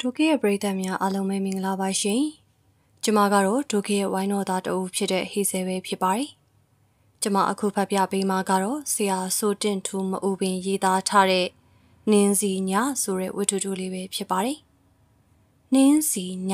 ဒုက္ခရဲ့ပရိသတ်များအားလုံးပဲမင်္ဂလာပါရှင်။ကျွန်မကတော့ဒုက္ခရဲ့ဝိုင်းတော်သားတအုပ်ဖြစ်တဲ့ဟေဆဲပဲဖြစ်ပါတယ်။ကျွန်မအခုဖတ်ပြပေးမှာကတော့ဆရာစိုးတင့်ထူးမအူပင်ရေးသားထားတဲ့နင်းစီညဆိုတဲ့ဝတ္ထုတိုလေးပဲဖြစ်ပါတယ်။နင်းစီည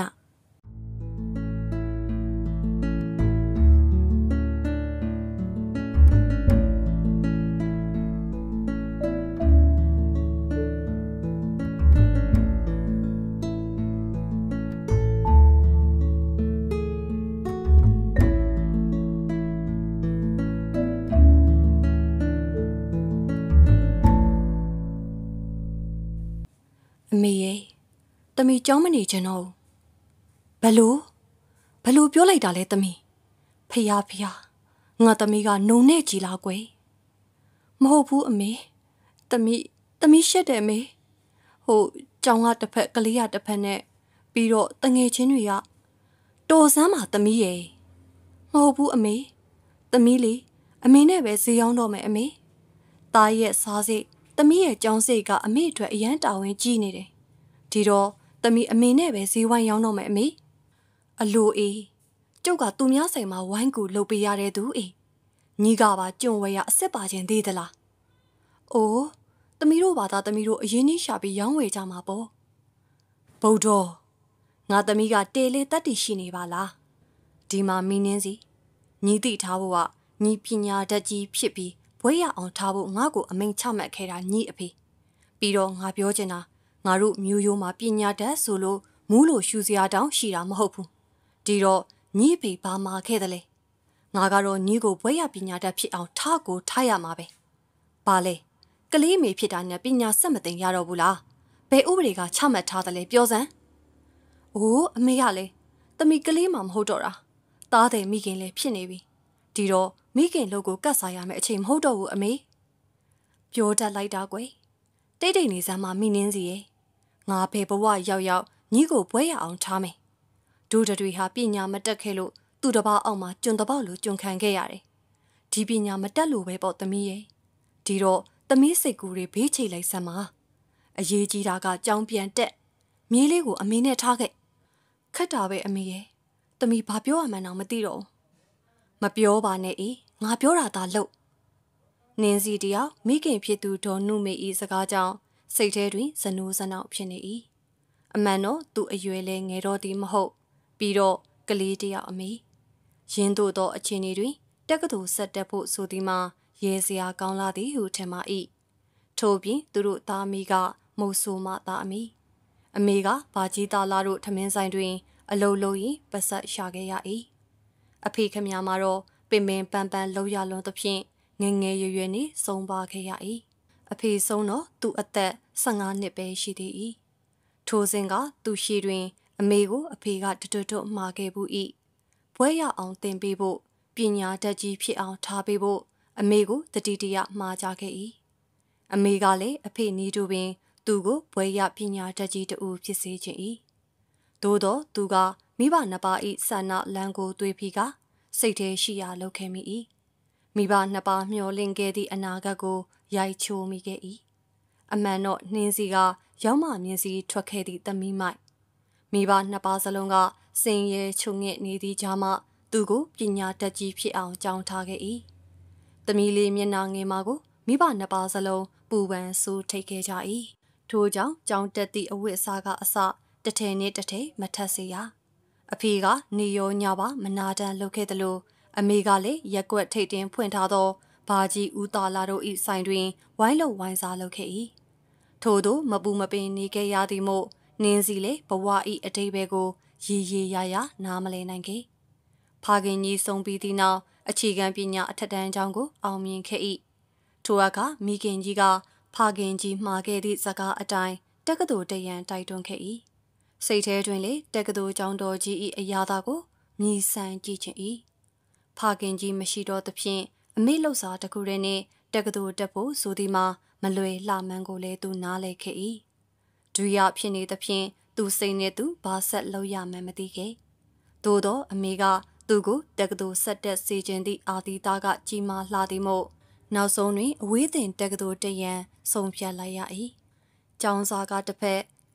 အမေရဲ့တမီကြောင်းမနေချင်တော့ဘလို့ပြောလိုက်တာလဲတမီဖျားငါတမီကနုံနဲ့ကြည်လားကွယ်မဟုတ်ဘူးအမေတမီရှက်တယ်အမေဟိုကြောင်းကတစ်ဖက်ကလေးကတစ်ဖက်နဲ့ပြီးတော့တငယ်ချင်းတွေကတော်စမ်းပါတမီရဲ့မဟုတ်ဘူးအမေတမီလေအမေနဲ့ပဲဈေးရောက်တော့မယ်အမေသားရဲ့စားစိတ်တမီရဲ့ကြောင်းစိတ်ကအမေအတွက်အရန်တာဝန်ကြီးနေတယ်ဒီတော့တမီအမေနဲ့ပဲဈေးဝိုင်းရောက်တော့မယ်အမေအလိုအေးကျုပ်ကသူများဆိုင်မှာဝိုင်းကူလှုပ်ပေးရတဲ့သူအေးညီကပါကြုံဝဲရအစ်စ်ပါခြင်းသေးသလားအိုးတမီတို့ဘာသာတမီတို့အရင်ကြီးရှာပြီးရောင်းဝယ်ကြမှာပေါ့ဗုဒ္ဓငါတမီကတေလေတက်တီရှိနေပါလားဒီမှာမီနင်းစီညီတိထားဖို့ကညီပညာတတ်ကြီးဖြစ်ပြီးဘွဲရအောင်ထားဖို့ငါ့ကိုအမိန်ချမှတ်ခဲ့တာညီအဖေပြီးတော့ငါပြောချင်တာငါတို့မျိုးရိုးမှာပညာတတ်ဆိုလို့မူးလို့ရှူစရာတောင်ရှိတာမဟုတ်ဘူးဒီတော့ညီအဖေဘာမှာခဲ့တယ်လဲငါကတော့ညီကိုဘွဲရပညာတတ်ဖြစ်အောင်ထားကိုထားရမှာပဲဘာလဲကလေးမေဖြစ်တာနဲ့ပညာဆက်မသိရတော့ဘူးလားဘယ်ဥပဒေကချမှတ်ထားတယ်လဲပြောစမ်းအိုးအမေကလေတမီကလေးမှမဟုတ်တော့တာသားတယ်မိခင်လည်းဖြစ်နေပြီဒီတော့မိခင်လို့ကိုကတ်စားရမယ်အချိန်မဟုတ်တော့ဘူးအမေပြောတတ်လိုက်တာကွယ်တိတ်နေစမ်းမှမိနင်းစီရဲ့ငါဘယ်ဘဝရောက်ညီကိုဘွဲရအောင်ထားမယ်ဒုတွေဟာပညာမတက်ခဲ့လို့သူ့တပားအောက်မှာကျွန်းတပေါက်လိုကျွန်းခံခဲ့ရတယ်ဒီပညာမတက်လို့ပဲပေါ့သမီးရဲ့ဒီတော့သမီးစိတ်ကူတွေဘေးချိတ်လိုက်စမ်းပါအရေးကြီးတာကကြောင်းပြန်တက်မြေးလေးကိုအမေနဲ့ထားခဲ့ခက်တာပဲအမေရဲ့သမီးဘာပြောရမှန်းတော့မသိတော့မပြောပါနဲ့အေးငါပြောတာသာလို့နင်းစီတယောက်မိခင်ဖြစ်သူဒေါ်နုမေဤစကားကြောင့်စိတ်ထဲတွင်ဇနိုးဇနောက်ဖြစ်နေ၏အမှန်တော့သူအရွယ်လဲငယ်တော့သည်မဟုတ်ပြီးတော့ကလေးတယောက်အမေရင်းတို့သောအချင်းတွင်တက္ကသိုလ်ဆက်တက်ဖို့ဆိုသည်မှာရဲစရာကောင်းလာသည်ဟုထင်ပါ၏ထို့ပြင်သူတို့သားမိကမုတ်ဆိုးမသားအမေကဘာကြီးသားလာတို့ထမင်းဆိုင်တွင်အလုတ်လုံးရင်ပတ်ဆက်ရှာခဲ့ရ၏အဖေခမများမှာတော့ပင်ပန်လောက်ရလွန်သဖြင့်ငယ်ရွယ်နေဆုံးပါခဲ့ရ၏အဖေဆုံးတော့သူအသက်15နှစ်ပဲရှိသေး၏ထိုစဉ်ကသူရှိတွင်အမေကိုအဖေကတွတ်မှာခဲ့ဘူး၏ဘွဲရအောင်သင်ပေးဖို့ပညာတတ်ကြီးဖြစ်အောင်ထားပေးဖို့အမေကိုတတိတရမှာကြခဲ့၏အမေကလည်းအဖေနီးတို့ပင်သူကိုဘွဲရပညာတတ်ကြီးတူဖြစ်စေခြင်း၏သို့တော့သူကမိဘနှစ်ပါး၏ဆန္ဒလမ်းကိုတွေးပြီးကစိတ်ထဲရှိရာလုပ်ခဲ့မိ၏မိဘနှစ်ပါးမျှော်လင့်ခဲ့သည့်အနာဂတ်ကိုရိုက်ချိုးမိခဲ့၏အမှန်တော့နှင်းစီကရောက်မှမြင်းစီထွက်ခဲ့သည့်သမီးမိုက်မိဘနှစ်ပါးစလုံးကစင်ရဲချုံငဲ့နေသည့်ကြားမှသူကိုပညာတတ်ကြီးဖြစ်အောင်ကြောင်းထားခဲ့၏သမီးလေးမျက်နှာငယ်မကိုမိဘနှစ်ပါးစလုံးပူပန်ဆိုးထိတ်ခဲ့ကြ၏ထို့ကြောင့်ကြောင်းတက်သည့်အဝတ်အစားကအစတထဲနဲ့တထဲမထက်စေရအဖေကနေရောညပါမနာတမ်းလုပ်ခဲ့သလိုအမေကလည်းရက်ွက်ထိတ်တင်ဖွင့်ထားသောဘာကြီးဦးသားလာတို့၏ဆိုင်တွင်ဝိုင်းလုံဝိုင်းစားလုပ်ခဲ့၏ထို့သောမပူမပင်နေခဲ့ရသည်မို့နင်းစီလေဘဝ၏အတိတ်ဘဲကိုရေရာနားမလဲနိုင်ခဲ့ဖခင်ကြီးဆုံးပြီးသည့်နောက်အခြေခံပညာအထက်တန်းကျောင်းကိုအောင်မြင်ခဲ့၏ထိုအခါမိခင်ကြီးကဖခင်ကြီးမှာခဲ့သည့်စကားအတိုင်းတက္ကသိုလ်တရန်တိုက်တွန်းခဲ့၏စိတ်ထဲတွင်လေတက္ကသိုလ်ကျောင်းတော်ကြီး၏အရာသာကိုမြည်ဆန်းကြည့်ချင်၏ဖခင်ကြီးမရှိတော့သဖြင့်အမေလှုပ်စာတစ်ခုတည်းနဲ့တက္ကသိုလ်တက်ဖို့ဆိုသည်မှာမလွယ်လှမှန်းကိုလည်းသူနားလည်ခဲ့၏ဒုရဖြစ်နေသဖြင့်သူစိတ်နဲ့သူဘာဆက်လုပ်ရမှန်းမသိခဲ့သို့တော့အမေကသူကိုတက္ကသိုလ်ဆက်တက်စေခြင်းသည့်အာသီသားကကြီးမားလှသည်မို့နောက်ဆုံးတွင်အဝေးသင်တက္ကသိုလ်တရန်ဆုံးဖြတ်လိုက်ရ၏ကျောင်းစာကတစ်ဖက်တ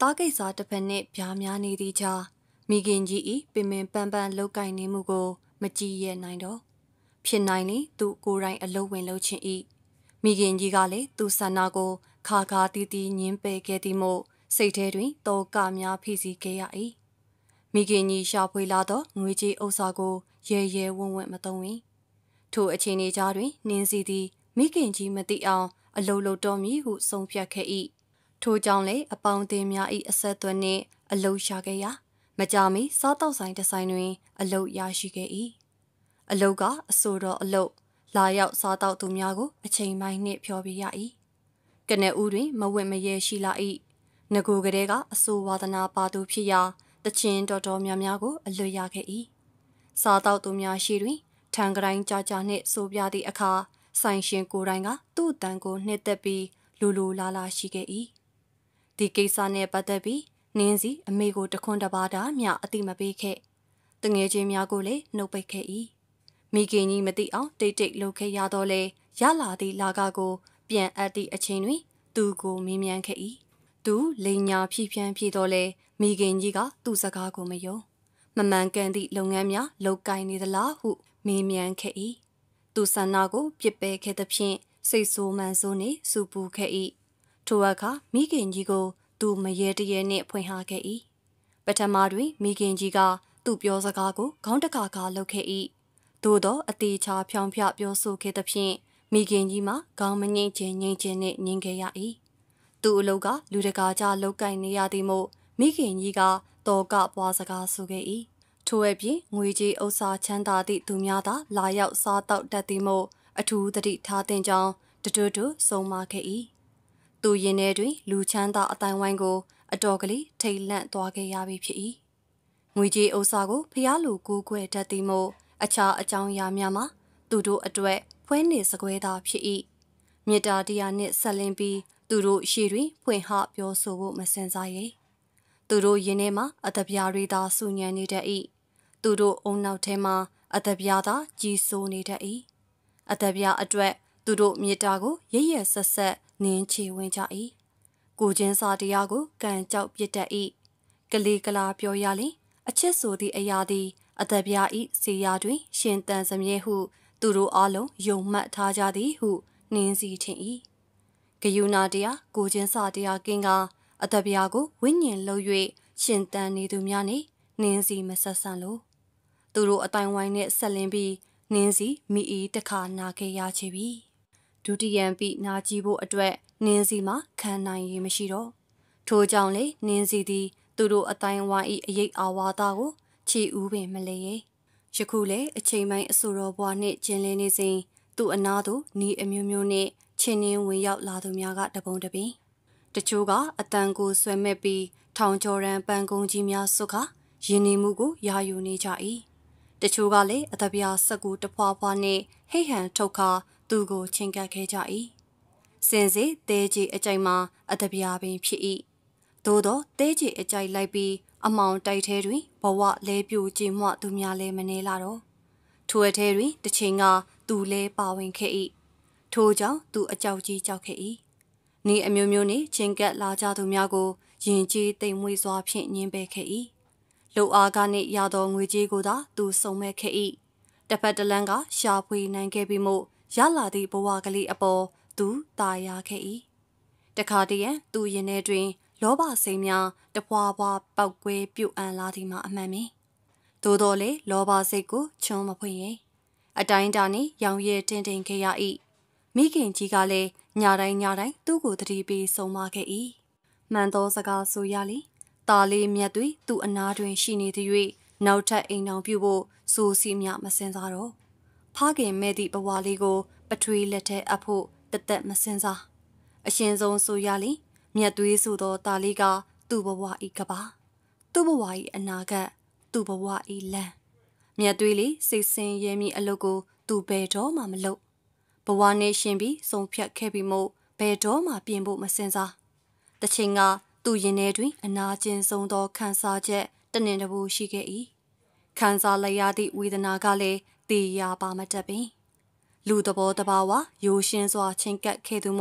တားကိစ္စတစ်ဖက်နဲ့ပြားများနေသည့်ကြားမိခင်ကြီးဤပင်ပင်ပန်းပန်းလောက်ကင်နေမှုကိုမကြည့်ရနိုင်တော့ဖြစ်နိုင်လေသူကိုယ်တိုင်အလုံးဝင်လုပ်ခြင်းဤမိခင်ကြီးကလည်းသူဆန္ဒကိုခါခါတီးတီးညင်းပယ်ခဲ့သည်မို့စိတ်ထဲတွင်တောကများဖိစီခဲ့ရ၏မိခင်ကြီးရှာဖွေလာသောငွေကြေးဥစ္စာကိုရဲရဲဝံ့ဝံ့မသုံးဝင်ထိုအချိန်လေးကြားတွင်နင်းစီသည်မိခင်ကြီးမသိအောင်အလုံးလုံးတော်မည်ဟုဆုံးဖြတ်ခဲ့၏ထိုကြောင့်လေအပေါင်းအသင်းများ၏အဆက်အသွယ်နှင့်အလုံးရှာခဲ့ရာမကြာမီစားတောက်ဆိုင်တစ်ဆိုင်တွင်အလုံးရရှိခဲ့၏အလုံးကအဆိုတော်အလုံးလာရောက်စားတောက်သူများကိုအချိန်ပိုင်းနှင့်ဖျော်ပြရ၏ကနဦးတွင်မဝင့်မရဲရှိလာ၏ငကိုကလေးကအဆိုဝါဒနာပါသူဖြစ်ရာတချင်းတော်တော်များများကိုအလွတ်ရခဲ့၏စားတောက်သူများရှိတွင်ထံကတိုင်းကြကြနှင့်ဆိုပြသည့်အခါဆိုင်ရှင်ကိုယ်တိုင်ကသူ့အတန်ကိုနှစ်သက်ပြီးလူလူလာလာရှိခဲ့၏ဒီကိစ္စနှင့်ပတ်သက်ပြီးနင်းစီအမေကိုတခွန်းတပါးတာမျှအတိမပေးခဲ့တငယ်ချင်းများကိုလည်းနှုတ်ပိတ်ခဲ့၏မိခင်ကြီးမသိအောင်တိတ်တိတ်လှုပ်ခဲ့ရတော့လေရလာသည့်လာကကိုပြန်အပ်သည့်အချိန်တွင်သူကိုမေးမြန်းခဲ့၏သူလိန်ညာဖြီးဖြန်းဖြေတော့လေမိခင်ကြီးကသူ့စကားကိုမယုံမမှန်ကန်သည့်လုပ်ငန်းများလုပ်ကိုင်နေသလားဟုမေးမြန်းခဲ့၏သူဆန္ဒကိုပြစ်ပယ်ခဲ့သဖြင့်စိတ်ဆိုးမှန်ဆိုးနှင့်စူပူခဲ့၏ထိုအခါမိခင်ကြီးကိုသူမရေတရေနှင့်ဖွင့်ဟခဲ့၏ပထမတွင်မိခင်ကြီးကသူ့ပြောစကားကိုခေါင်းတကာကာလုပ်ခဲ့၏သို့သောအသေးချာဖြောင်ဖြပြောဆိုခဲ့သဖြင့်မိခင်ကြီးမှခေါင်းမငိမ့်ခြင်းနှင့်ငင်းခဲ့ရ၏သူ့အလုပ်ကလူတကာကြလောက်ကင်နေရသည်မို့မိခင်ကြီးကတော်ကပွားစကားဆိုခဲ့၏ထို့အပြင်ငွေကြေးဥစ္စာချမ်းသာသည့်သူများသာလာရောက်စားတောက်တတ်သည်မို့အထူးသတိထားသင့်ကြောင်းတူဆုံးမခဲ့၏သူရင်ထဲတွင်လူချမ်းသာအတိုင်းဝိုင်းကိုအတော်ကလေးထိတ်လန့်သွားခဲ့ရပြီဖြစ်၏ငွေကြေးဥစ္စာကိုဖျားလူကိုးကွယ်တတ်သည်မို့အခြားအကြောင်းအရာများမှာသူတို့အတွက်ဖွဲနေစကွဲသာဖြစ်၏မေတ္တာတရားနှင့်ဆက်လင်းပြီးသူတို့ရှေ့တွင်ဖွင့်ဟပြောဆိုဖို့မစင်စားရဲသူတို့ရင်ထဲမှာအတပြားတွေသာစုညံနေတတ်၏သူတို့အုံနောက်ထဲမှာအတပြားသာကြီးစိုးနေတတ်၏အတပြားအတွက်သူတို့မေတ္တာကိုရရဆက်ဆက်နင်းချေဝင်ကြ၏ကိုချင်းစာတရားကိုကံကြောက်ပြစ်တတ်၏ကလေးကလာပြောရလင်အချစ်ဆိုသည့်အရာသည်အတပြား၏စီယာတွင်ရှင်တန်စမြဲဟုသူတို့အားလုံးယုံမှတ်ထားကြသည်ဟုနင်းစီထင်၏ဂယုဏတရားကိုချင်းစာတရားကင်းကအတပြားကိုဝိညာဉ်လှုပ်၍ရှင်တန်နေသူများနှင့်နင်းစီမဆက်ဆံလို့သူတို့အတိုင်းဝိုင်းနှင့်ဆက်လင်းပြီးနင်းစီမိဤတခါနာခဲ့ရချေပြီဒုတိယံပိနာကြည့်ဖို့အတွက်နင်းစီမှာခံနိုင်ရမရှိတော့ထို့ကြောင့်လေနင်းစီသည်သူတို့အတိုင်းဝိုင်း၏အရေးအာဝါဒကိုခြေဦးပင်မလဲရဲ့ယခုလေအချိန်ပိုင်းအဆိုတော်ဘွားနှင့်ကျင်းလင်းနေစဉ်သူ့အနာသို့နီးအမျိုးမျိုးနှင့်ချင်းနှင်းဝင်ရောက်လာသူများကတပုံတပင်တချို့ကအတန်ကိုဆွဲမဲ့ပြီးထောင်ကျော်ရန်ပန်းကုန်းကြီးများစွခရင်းနှီးမှုကိုယာယူနေကြ၏တချို့ကလည်းအတပြားစက်ကူတဖွာဖွာနှင့်ဟိတ်ဟန်ထုတ်ခါသူ့ကိုချင်းကပ်ခဲ့ကြ၏စင်စေတဲကြီးအကြိုက်မှာအတပြားပင်ဖြစ်၏သို့သောတဲကြီးအကြိုက်လိုက်ပြီးအမောင်တိုက်ထဲတွင်ဘဝလဲပြိုကျင်းမှသူများလဲမနေလာတော့ထိုအထဲတွင်တစ်ချိန်ကသူလဲပါဝင်ခဲ့၏ထို့ကြောင့်သူအကြောက်ကြီးကြောက်ခဲ့၏နေအမျိုးမျိုးနှင့်ချင်းကပ်လာကြသူများကိုယင်ကြီးတိမ်မွေ့စွာဖြင့်ညှင်းပယ်ခဲ့၏လူအားကနှင့်ရသောငွေကြေးကိုသာသူစုံမဲ့ခဲ့၏တစ်ဖက်တစ်လမ်းကရှာဖွေနိုင်ခဲ့ပြီးမို့ရလာသည့်ဘဝကလေးအပေါ်သူတာယာခဲ့၏တခါတည်းရန်သူရင်ထဲတွင်လောဘစိတ်များတပွားပွားပောက်ကွဲပြုတ်အံလာသည်မှာအမှန်ပင်သို့တော်လေလောဘစိတ်ကိုချွန်းမဖွင့်ရဲ့အတိုင်းတာနှင့်ရောင်ရဲတင်တင်ခဲ့ရ၏မိခင်ကြီးကလည်းညတိုင်းသူ့ကိုတတိပေးဆုံးမခဲ့၏မှန်သောစကားဆိုရလီတာလေးမြတ်တွေသူ့အနားတွင်ရှိနေသည်၍နောက်ထပ်အိမ်တော်ပြုဖို့စိုးစီမြမစင်စားတော့ဖခင်မဲ့သည့်ဘဝလေးကိုပထွေးလက်ထဲအပ်ဖို့တသက်မစင်စားအရှင်ဆုံးဆိုရလီမြတ်သွေးဆိုသောတာလေးကသူ့ဘဝဤကပါသူ့ဘဝဤအနာဂတ်သူ့ဘဝဤလမ်းမြတ်သွေးလေးစိတ်ဆင်းရဲမိအလုပ်ကိုသူဘယ်တော့မှမလုပ်ဘဝနဲ့ရှင်ပြီးဆုံးဖြတ်ခဲ့ပြီးမို့ဘယ်တော့မှပြင်ဖို့မစင်စားတချိန်ကသူ့ရင်ထဲတွင်အနာကျင်ဆုံးသောခံစားချက်တနင်တဘူရှိခဲ့၏ခံစားလိုက်ရသည့်ဝေဒနာကလည်းတေးရပါမတတ်ပင်လူသဘောတဘာဝရိုးရှင်းစွာချင်းကပ်ခဲ့သူမို့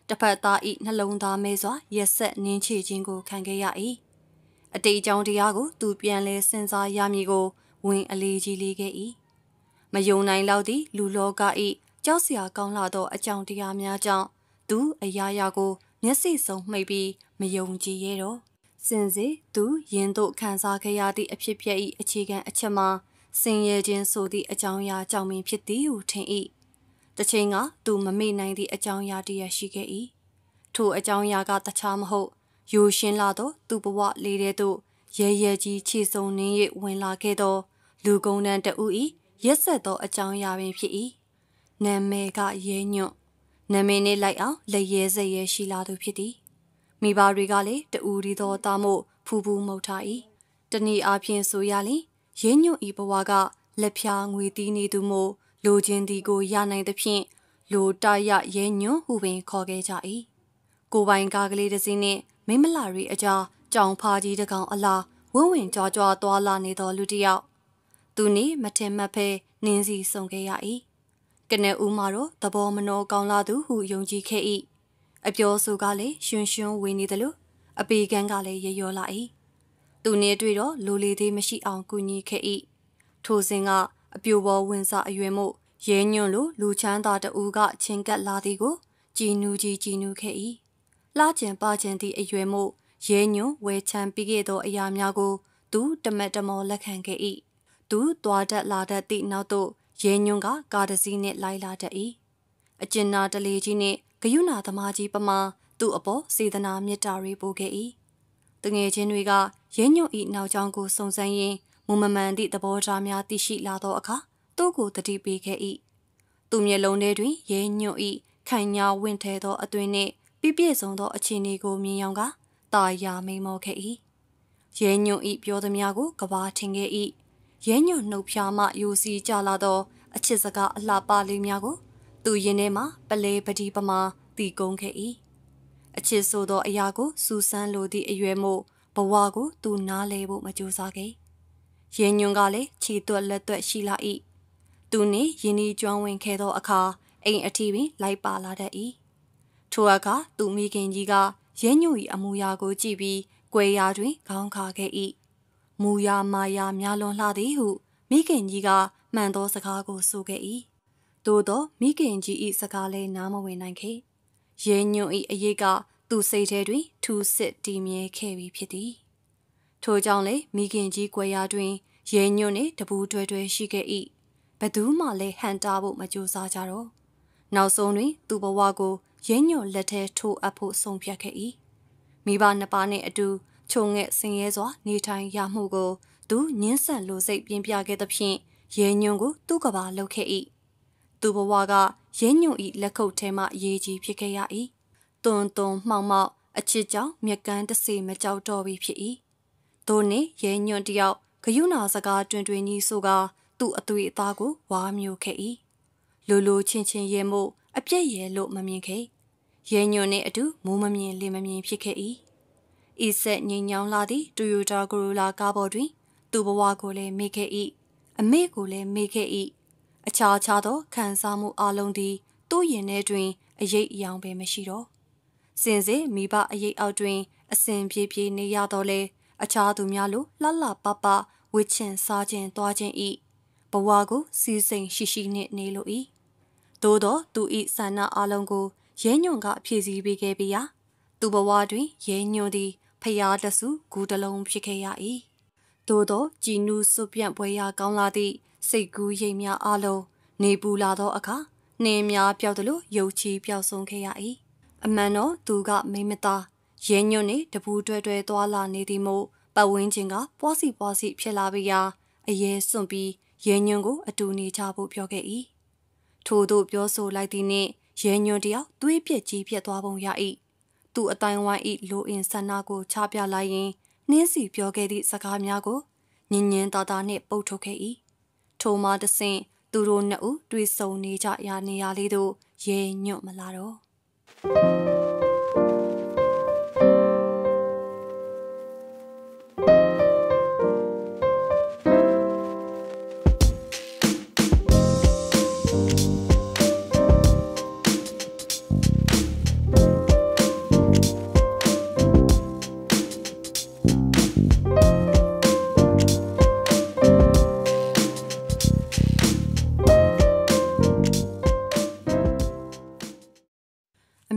တစ်ဖက်သားဤနှလုံးသားမဲစွာရက်ဆက်နင်းချခြင်းကိုခံခဲ့ရ၏အတိတ်အကြောင်းတရားကိုသူပြန်လဲစဉ်းစားရမည်ကိုဝင်အလေးကြီးလေးခဲ့၏မယုံနိုင်လောက်သည့်လူလောကဤကြောက်စရာကောင်းလာသောအကြောင်းတရားများကြောင့်သူအရာရာကိုမျက်စိစုံမှိတ်ပြီးမယုံကြည်ရတော့စင်စေသူယင်းတို့ခံစားခဲ့ရသည့်အဖြစ်ပြက်၏အခြေခံအချက်မှာစင်ရဲခြင်းဆိုသည့်အကြောင်းအရာကြောင့်ပင်ဖြစ်သည်ဟုထင်၏တစ်ချိန်ကသူမမေ့နိုင်သည့်အကြောင်းအရာတည်းရှိခဲ့၏ထိုအကြောင်းအရာကတခြားမဟုတ်ယိုရှင်းလာသောသူ့ဘဝလေးတဲ့သို့ရဲရဲကြီးခြေစုံနှင်း၍ဝင်လာခဲ့သောလူကုန်တန်းတဦး၏ရက်ဆက်သောအကြောင်းအရာပင်ဖြစ်၏နာမည်ကရဲညွန့်နာမည်နှင့်လိုက်အောင်လက်ရဲစက်ရဲရှိလာသူဖြစ်သည်မိဘတွေကလည်းတူရီသောသားမို့ဖူးဖူးမှုတ်ထား၏တနည်းအားဖြင့်ဆိုရလျှင်ရဲညွန့်၏ဘဝကလက်ဖြာငွေတီးနေသူမို့လိုချင်သည်ကိုရနိုင်သဖြင့်လိုတရရဲညွန့်ဟုပင်ခေါ်ခဲ့ကြ၏ကိုပိုင်ကားကလေးတစ်စီးနှင့်မိမလာရီအကြားကြောင်ဖားကြီးတကောင်အလားဝဝဝင်ကြွားကြွားသွားလာနေသောလူတစ်ယောက်သူနေမထင်မှတ်ဖဲနင်းစီဆုံခဲ့ရ၏ကနဦးမှာတော့သဘောမနှောကောင်းလာသူဟုယုံကြည်ခဲ့၏အပြောဆိုကလည်းရွှင်ရွှင်ဝေနေသလိုအပေကန်းကလည်းရရောလာ၏သူနေတွေ့တော့လိုလေသေးမရှိအောင်ကူညီခဲ့၏ထိုစဉ်ကအပြိုပေါ်ဝင်စားအရွယ်မို့ရဲညွန့်လိုလူချမ်းသာတဦးကချင်းကပ်လာသည်ကိုကြည်နူးခဲ့၏လှကျင်ပါကျင်သည့်အရွယ်မို့ရဲညွန့်ဝဲချမ်းပြီးခဲ့သောအရာများကိုသူတမက်တမောလက်ခံခဲ့၏သူသွားတတ်လာတတ်သည့်နောက်သို့ရဲညွန့်ကကားတစ်စီးနှင့်လိုက်လာတတ်၏အကျဉ်းနာတလေကြီးနှင့်ဂယုဏသမားကြီးပမာသူ့အပေါ်စေတနာမေတ္တာတွေပို့ခဲ့၏တငယ်ချင်းတွေကရဲညွန့်၏နောက်ကျောင်းကိုစုံစမ်းရင်းမူမမှန်သည့်သဘောထားများသိရှိလာသောအခါသူ့ကိုတတိပေးခဲ့၏သူမျက်လုံးထဲတွင်ရဲညွန့်၏ခိုင်ညာဝင့်ထဲသောအသွင်နှင့်ပြည့်စုံသောအခြေအနေကိုမြင်ရောကတာယာမိန်မောခဲ့၏ရဲညွန့်၏ပြောသမျှကိုကဘာထင်ခဲ့၏ရဲညွန့်နှုတ်ဖျားမှယူစီကြလာသောအချစ်စကားအလှပလေးများကိုသူရင်ထဲမှပလဲပတိပမာတီကုန်းခဲ့၏အချစ်ဆိုသောအရာကိုစူဆန်းလိုသည့်အရွယ်မို့ဘဝကိုသူနားလဲဖို့မကြိုးစားခဲ့ရဲညွန့်ကလည်းခြေသွက်လက်သွက်ရှိလာ၏သူနှင့်ယင်းဒီကျွမ်းဝင်ခဲ့သောအခါအိမ်အထီးပင်လိုက်ပါလာတတ်၏ထိုအခါသူမိခင်ကြီးကရဲညွန့်၏အမူအရာကိုကြည့်ပြီးကွယ်ရာတွင်ခေါင်းခါခဲ့၏မူယာမာယာများလွန်လှသည်ဟုမိခင်ကြီးကမှန်သောစကားကိုဆိုခဲ့၏သို့သောမိခင်ကြီး၏စကားလည်းနားမဝင်နိုင်ခဲ့ရဲညွန့်၏အရေးကသူ့စိတ်ထဲတွင်ထူးစစ်တည်မြဲခဲ့ပြီဖြစ်သည်ထိုကြောင့်လေမိခင်ကြီးကွယ်ရာတွင်ရဲညွန့်နှင့်တပူတွဲတွဲရှိခဲ့၏ဘသူမှလည်းဟန်တာဖို့မကြိုးစားကြတော့နောက်ဆုံးတွင်သူ့ဘဝကိုရဲညွန့်လက်ထဲထိုးအပ်ဖို့ဆုံးဖြတ်ခဲ့၏မိဘနှစ်ပါးနှင့်အတူချုံငဲ့ဆင်းရဲစွာနေထိုင်ရမှုကိုသူညှင်းဆန်လိုစိတ်ပြင်းပြခဲ့သဖြင့်ရဲညွန့်ကိုသူ့ကဘာလှုပ်ခဲ့၏သူ့ဘဝကရဲညွန့်၏လက်ခုပ်ထဲမှရေးကြီးဖြစ်ခဲ့ရ၏တွန်တွန်မှောက်မှောက်အချစ်ကြောင့်မြက်ကန်းတစေမကြောက်တော့ပြီဖြစ်၏သို့နှင့်ရဲညွန့်တယောက်ဂယုဏစကားတွင်တွင်ကြီးဆိုကသူ့အသွေးအသားကိုဝါမျိုးခဲ့၏လိုလိုချင်းချင်းရဲမို့အပြည့်ရဲလို့မမြင်ခဲ့ရဲညွန့်နှင့်အတူမိုးမမြင်လေမမြင်ဖြစ်ခဲ့၏ဤဆက်ငိမ်ညောင်းလာသည့်တိုယိုတာကိုရိုလာကားပေါ်တွင်သူ့ဘဝကိုလည်းမေ့ခဲ့၏အမေကိုလည်းမေ့ခဲ့၏အခြားသောခံစားမှုအလုံးသည်သူ့ရင်ထဲတွင်အရေးအယောင်ပဲမရှိတော့စင်စစ်မိဘအရေးအောက်တွင်အစဉ်ပြေပြေနေရတော့လေအခြားသူများလိုလှလှပပဝစ်ချင်စားခြင်းသွားခြင်း၏ဘဝကိုစီစိမ်ရှိရှိနှင့်နေလို၏သို့သောသူ၏ဆန္ဒအလုံးကိုရဲညွန့်ကဖြည့်ဆည်းပေးခဲ့ပြီးရာသူ့ဘဝတွင်ရဲညွန့်သည်ဖျားတဆူဂူတလုံးဖြစ်ခဲ့ရ၏သို့သောကြည်နူးစွပြန့်ပွဲရာကောင်းလာသည့်စိတ်ကူးရိပ်များအလုံးနေပူလာသောအခါနှင်းများပျောက်သလိုရုပ်ချီပျောက်ဆုံးခဲ့ရ၏အမှန်တော့သူကမိမသားရဲညွန့်နှင့်တပူတွဲတွဲသွားလာနေသည်မို့ပတ်ဝန်းကျင်ကပွားစီဖြစ်လာပြီးရာအရေးစွန့်ပြီးရဲညွန့်ကိုအတူနေကြဖို့ပြောခဲ့၏ထို့သို့ပြောဆိုလိုက်သည်နှင့်ရဲညွန့်တယောက်သွေးပြက်ကြီးဖြစ်သွားပုံရ၏သူအတိုင်းဝိုင်း၏လိုအင်ဆန္ဒကိုချပြလိုက်ရင်နှင်းစီပြောခဲ့သည့်စကားများကိုညင်ညင်သာသာနှင့်ပုတ်ထုတ်ခဲ့၏ထိုမှတဆင့်သူတို့နှစ်ဦးတွေ့ဆုံနေကြရာနေရာလေးသို့ရဲညွန့်မလာတော့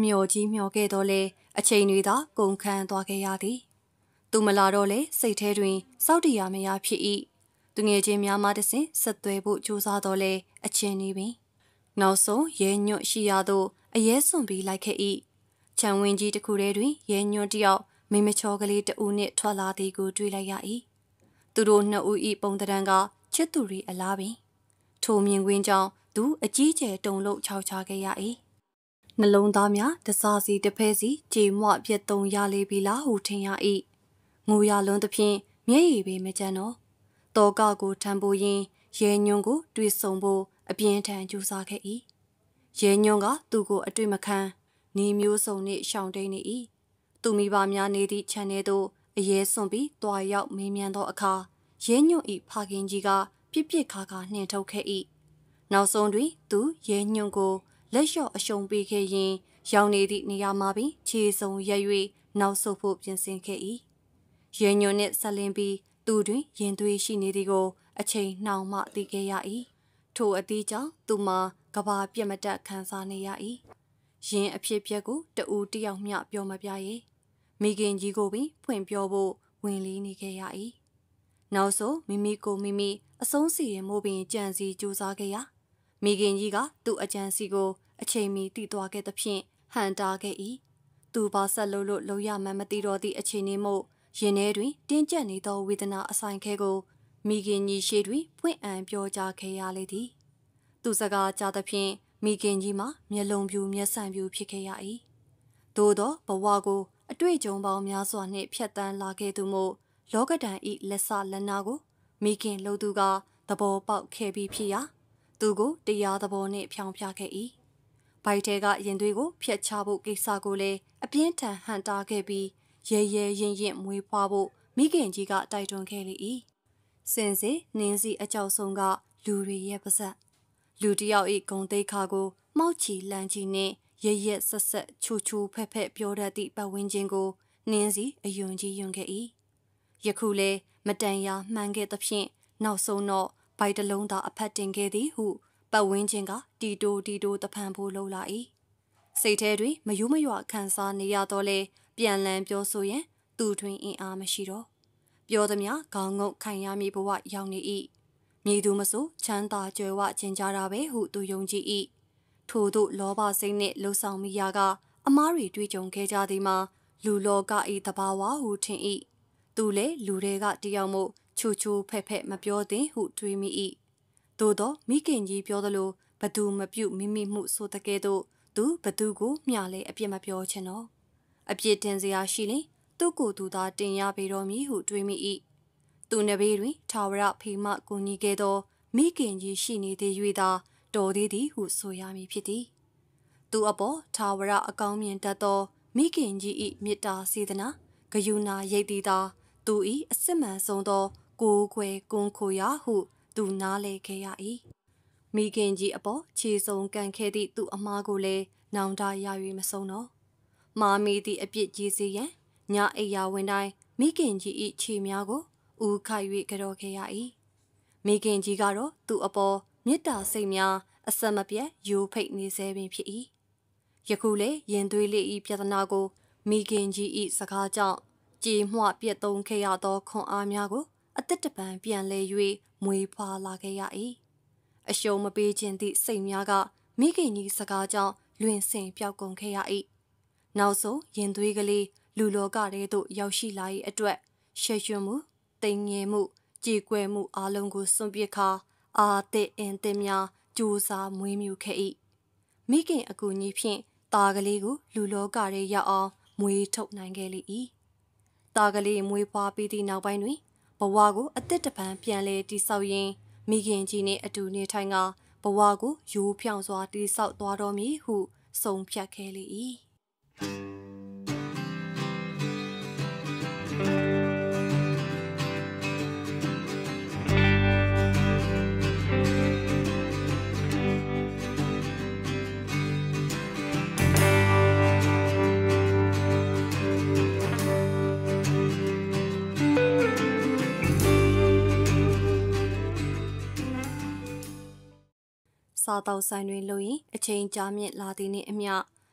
မျှော်ကြီးမျှော်ခဲ့တော့လေအချိန်တွေသာကုန်ခန်းသွားခဲ့ရသည်သူမလာတော့လေစိတ်ထဲတွင်စောက်တရားမရဖြစ်၏သူငယ်ချင်းများမှတဆင့်ဆက်သွဲဖို့ကြိုးစားတော့လေအချင်းနေပင်နောက်ဆုံးရဲညွန့်ရှိရသို့အရဲစွန်ပြီးလိုက်ခဲ့၏ခြံဝင်းကြီးတစ်ခုထဲတွင်ရဲညွန့်တယောက်မိမချောကလေးတဦးနှင့်ထွက်လာသည်ကိုတွေ့လိုက်ရ၏သူတို့နှစ်ဦး၏ပုံတံကချစ်သူရီအလားပင်ထိုမြင်ကွင်းကြောင့်သူအကြီးကျယ်တုန်လှုပ်ခြောက်ခြားခဲ့ရ၏နှလုံးသားများတစားစီတစ်ဖဲစီကြေမွပြက်တုံရလေပြီလားဟုထင်ရ၏ငိုရလွန်းသဖြင့်မျက်ရည်ပေမကျန်တော့တောကကိုထမ်းပိုးရင်းရဲညွန့်ကိုတွေ့ဆုံဖို့အပြင်းထန်ကြိုးစားခဲ့၏ရဲညွန့်ကသူ့ကိုအတွေ့မခံနေမျိုးစုံနှင့်ရှောင်တိန်နေ၏သူမိဘများနေသည့်ခြံထဲသို့အရဲစွန့်ပြီးတွားရောက်မေးမြန်းသောအခါရဲညွန့်၏ဖခင်ကြီးကပြစ်ပြစ်ခါခါနှင်ထုတ်ခဲ့၏နောက်ဆုံးတွင်သူရဲညွန့်ကိုလက်လျှော့အရှုံးပေးခဲ့ရင်ရောင်နေသည့်နေရာမှာပင်ခြေစုံရက်၍နောက်ဆုတ်ဖို့ပြင်ဆင်ခဲ့၏ရဲညွန့်နှင့်ဆက်လင်းပြီးသူတွင်ရင်သွေးရှိနေသည်ကိုအချိန်နှောင်မှသိခဲ့ရ၏ထိုအသည့်ကြောင့်သူမှာကဘာပြက်မတက်ခံစားနေရ၏ရင်အဖြစ်ပြက်ကိုတဦးတယောက်မျှပြောမပြရဲမိခင်ကြီးကိုပင်ဖွင့်ပြောဖို့ဝင်လေးနေခဲ့ရ၏နောက်ဆုံးမိမိကိုမိမိအဆုံးစီရင်မိုးပင်ကြံစီကြိုးစားခဲ့ရမိခင်ကြီးကသူ့အကြံစီကိုအချိန်မီတည်သွားခဲ့သဖြင့်ဟန်တာခဲ့၏သူပါဆက်လို့လုံရမှန်းမသိတော့သည့်အချိန်နေမို့ရင်ထဲတွင်တင်းကျပ်နေသောဝေဒနာအဆိုင်ခဲကိုမိခင်ကြီးရှေ့တွင်ဖွင့်အံပြောကြားခဲ့ရလေသည်သူစကားကြားသဖြင့်မိခင်ကြီးမှာမျက်လုံးပြူမျက်စံပြူဖြစ်ခဲ့ရ၏သို့သောဘဝကိုအတွေ့အကြုံပေါင်းများစွာနှင့်ဖြတ်တန်းလာခဲ့သူမို့လောကဒဏ်ဤလက်ဆလက်နာကိုမိခင်လှုပ်သူကသဘောပေါက်ခဲ့ပြီးဖြစ်ရာသူကိုတရားသဘောနှင့်ဖြောင်းပြခဲ့၏ဘိုက်ထဲကရင်သွေးကိုဖျက်ချဖို့ကိစ္စကိုလည်းအပြင်းထန်ဟန်တာခဲ့ပြီးရဲရဲရင်ရင်မွေးဖွားဖို့မိခင်ကြီးကတိုက်တွန်းခဲ့လေ၏စင်စေနင်းစီအကြောက်ဆုံးကလူတွေရဲ့ပါဇက်လူတယောက်၏ဂုံတိတ်ခါကိုမောက်ချီလန်းချီနှင့်ရရက်ဆက်ဆက်ချူချူဖက်ဖက်ပြောတတ်သည့်ပတ်ဝန်းကျင်ကိုနင်းစီအယွန်ကြီးယွန်ခဲ့၏ယခုလဲမတန်ရာမှန်ခဲ့သဖြင့်နောက်ဆုံးတော့ဘိုက်တလုံးသာအဖက်တင်ခဲ့သည်ဟုပတ်ဝန်းကျင်ကတီတိုတဖန်ဖို့လှုပ်လာ၏စိတ်ထဲတွင်မယိုးမရွခံစားနေရတော့လဲပြန်လန်းပြောဆိုရင်သူတွင်အင်အားမရှိတော့ပြောသည်များခေါင်းငုတ်ခိုင်ရမည်ဘဝရောက်နေ၏မည်သူမဆိုချမ်းသာကြွယ်ဝခြင်းကြတာပဲဟုသူယုံကြည်၏ထို့သို့လောဘစိတ်နှင့်လှုပ်ဆောင်မိရာကအမားတွေတွေ့ကြုံခဲ့ကြသည်မှာလူလောက၏တဘာဝဟုထင်၏သူလည်းလူတွေကတယောက်မို့ချူဖက်ဖက်မပြောသင့်ဟုတွေးမိ၏သို့တော့မိခင်ကြီးပြောသလိုဘသူမပြုတ်မိမိမှုဆိုတကယ်တော့သူဘသူကိုမျှလဲအပြစ်မပြောချင်တော့အပြစ်တင်စရာရှိရင်သူ့ကိုယ်သူသာတင်ရပေတော်မည်ဟုတွေးမိ၏သူနဘေးတွင်ထာဝရဖေမကိုညီခဲ့သောမိခင်ကြီးရှိနေသေး၍သာတော်သေးသည်ဟုဆိုရမည်ဖြစ်သည်သူအပေါ်ထာဝရအကောင်းမြင်တတ်သောမိခင်ကြီး၏မေတ္တာစေတနာဂယုဏရိပ်သည်သာသူ၏အစစ်မှန်ဆုံးသောကိုယ်ခွဲကွန်းခိုရာဟုသူနားလေခဲ့ရ၏မိခင်ကြီးအပေါ်ခြေစုံကန်ခဲ့သည့်သူအမားကိုလည်းနောင်တရ၍မဆုံးတော့မာမီသည့်အပြစ်ကြီးစေရန်ညအိယာဝင်တိုင်းမိခင်ကြီး၏ခြေများကိုဦးခိုက်၍ကြော်ခဲ့ရ၏မိခင်ကြီးကတော့သူ့အပေါ်မေတ္တာစိတ်များအဆက်မပြတ်ယိုဖိတ်နေစေပင်ဖြစ်၏ယခုလေရင်သွေးလေး၏ပြဿနာကိုမိခင်ကြီး၏စကားကြောင့်ကြေမွပြက်သုံးခဲ့ရသောခွန်အားများကိုအသက်တပံပြန်လဲ၍မွေးဖွားလာခဲ့ရ၏အရှုံးမပေးခြင်းသည့်စိတ်များကမိခင်ကြီးစကားကြောင့်လွင်ဆင်ပြောက်ကုန်ခဲ့ရ၏နောက်ဆုံးရင်သွေးကလေးလူလောကထဲသို့ရောက်ရှိလာ၏အတွက်ရှက်ရွံ့မှုတိမ်ငယ်မှုကြေကွဲမှုအလုံးကိုစွန့်ပစ်ခါအာတဲ့အင်းတင်များကြိုးစားမွေးမြူခဲ့၏မိခင်အကူကြီးဖြင့်တာကလေးကိုလူလောကထဲရောက်အောင်မွေးထုတ်နိုင်ခဲ့လေ၏တာကလေးမွေးဖွားပြီးသည့်နောက်ပိုင်းတွင်ဘဝကိုအသက်တပံပြန်လဲတိဆောက်ရင်းမိခင်ကြီးနှင့်အတူနေထိုင်ကဘဝကိုရိုးဖြောင်စွာတိဆောက်သွားတော်မည်ဟုဆုံးဖြတ်ခဲ့လေ၏စားတောက်ဆိုင်တွင်လို့ရင်အချိန်ကြာမြင့်လာသည်နှင့်အမျှ